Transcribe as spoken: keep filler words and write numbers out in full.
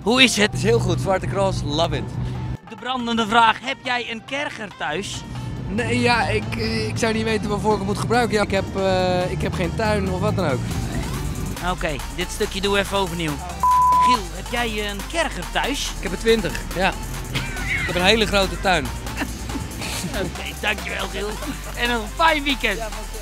Hoe is het? Het is heel goed, Zwarte Cross, love it. De brandende vraag, heb jij een kerger thuis? Nee, ja, ik, ik zou niet weten waarvoor ik het moet gebruiken. Ja, ik, heb, uh, ik heb geen tuin of wat dan ook. Oké, okay, dit stukje doe even overnieuw. Giel, heb jij een kerger thuis? Ik heb er twintig, ja. Ik heb een hele grote tuin. Oké, okay, dankjewel Giel. En een fijn weekend.